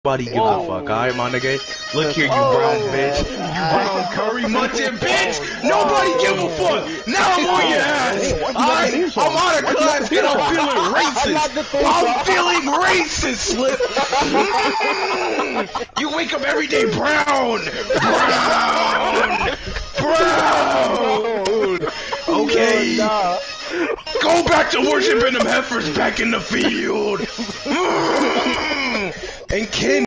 Nobody gives a fuck, alright, my nigga? Look here, you brown bitch. You brown curry munching bitch! Nobody give a fuck! Now I'm on your ass! Alright? I'm out of class and I'm feeling racist! I'm feeling racist, Slip! You wake up every day brown! Brown! Okay? Go back to worshiping them heifers back in the field! And Ken